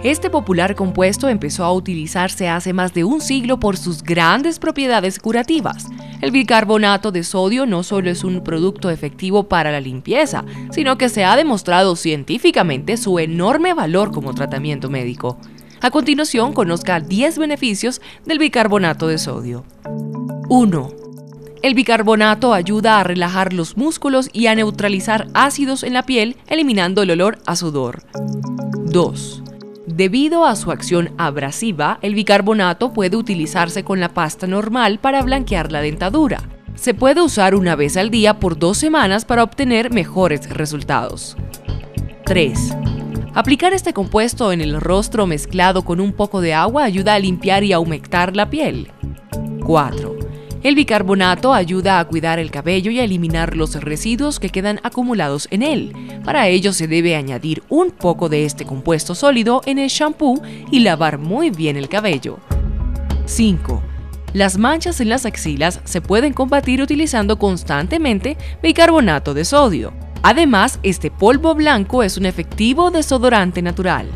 Este popular compuesto empezó a utilizarse hace más de un siglo por sus grandes propiedades curativas. El bicarbonato de sodio no solo es un producto efectivo para la limpieza, sino que se ha demostrado científicamente su enorme valor como tratamiento médico. A continuación, conozca 10 beneficios del bicarbonato de sodio. 1. El bicarbonato ayuda a relajar los músculos y a neutralizar ácidos en la piel, eliminando el olor a sudor. 2. Debido a su acción abrasiva, el bicarbonato puede utilizarse con la pasta normal para blanquear la dentadura. Se puede usar una vez al día por 2 semanas para obtener mejores resultados. 3. Aplicar este compuesto en el rostro mezclado con un poco de agua ayuda a limpiar y a humectar la piel. 4. El bicarbonato ayuda a cuidar el cabello y a eliminar los residuos que quedan acumulados en él. Para ello se debe añadir un poco de este compuesto sólido en el shampoo y lavar muy bien el cabello. 5. Las manchas en las axilas se pueden combatir utilizando constantemente bicarbonato de sodio. Además, este polvo blanco es un efectivo desodorante natural.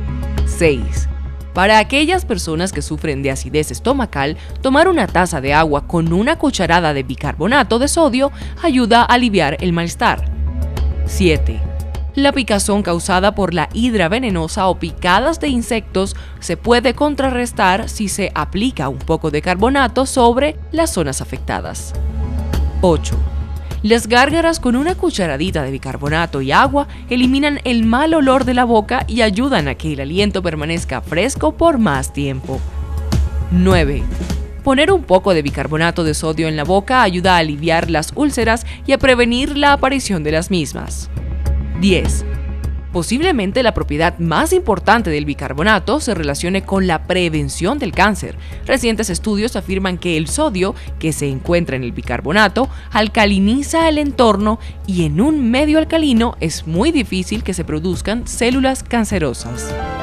6. Para aquellas personas que sufren de acidez estomacal, tomar una taza de agua con una cucharada de bicarbonato de sodio ayuda a aliviar el malestar. 7. La picazón causada por la hidra venenosa o picadas de insectos se puede contrarrestar si se aplica un poco de carbonato sobre las zonas afectadas. 8. Las gárgaras con una cucharadita de bicarbonato y agua eliminan el mal olor de la boca y ayudan a que el aliento permanezca fresco por más tiempo. 9. Poner un poco de bicarbonato de sodio en la boca ayuda a aliviar las úlceras y a prevenir la aparición de las mismas. 10. Posiblemente la propiedad más importante del bicarbonato se relacione con la prevención del cáncer. Recientes estudios afirman que el sodio que se encuentra en el bicarbonato alcaliniza el entorno y en un medio alcalino es muy difícil que se produzcan células cancerosas.